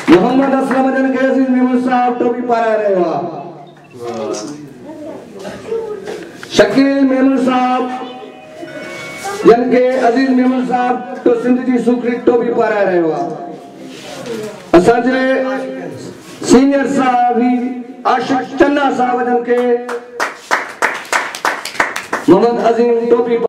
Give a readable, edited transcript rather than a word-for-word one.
मोहम्मद असलम जन के अजीज मेमन साहब टोपी पारा रहे हुआ। शकील मेमन साहब जन के अजीज मेमन साहब तो सिंध जी सुखरी टोपी पारा रहे हुआ। असांजे सीनियर साहबी आशिक चन्ना साहब जन के मोहम्मद अजीम टोपी